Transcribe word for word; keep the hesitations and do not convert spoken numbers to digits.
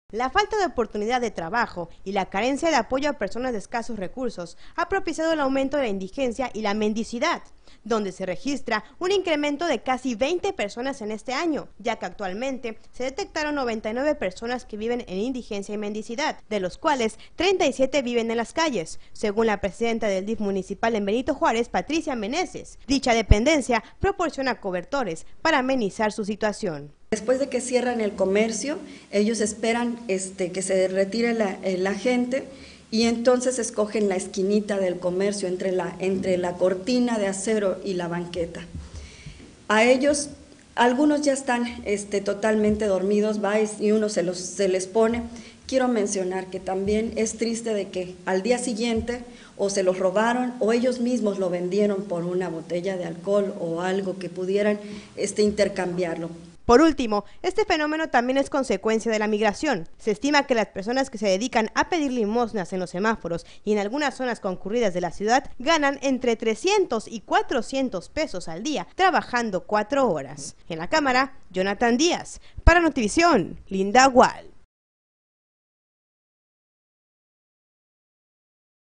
La falta de oportunidad de trabajo y la carencia de apoyo a personas de escasos recursos ha propiciado el aumento de la indigencia y la mendicidad, donde se registra un incremento de casi veinte personas en este año, ya que actualmente se detectaron noventa y nueve personas que viven en indigencia y mendicidad, de los cuales treinta y siete viven en las calles, según la presidenta del D I F municipal en Benito Juárez, Patricia Meneses. Dicha dependencia proporciona cobertores para amenizar su situación. Después de que cierran el comercio, ellos esperan este, que se retire la, la gente y entonces escogen la esquinita del comercio entre la, entre la cortina de acero y la banqueta. A ellos, algunos ya están este, totalmente dormidos, va y uno se, los, se les pone. Quiero mencionar que también es triste de que al día siguiente o se los robaron o ellos mismos lo vendieron por una botella de alcohol o algo que pudieran este, intercambiarlo. Por último, este fenómeno también es consecuencia de la migración. Se estima que las personas que se dedican a pedir limosnas en los semáforos y en algunas zonas concurridas de la ciudad ganan entre trescientos y cuatrocientos pesos al día, trabajando cuatro horas. En la cámara, Jonathan Díaz. Para Notivisión, Linda Gual.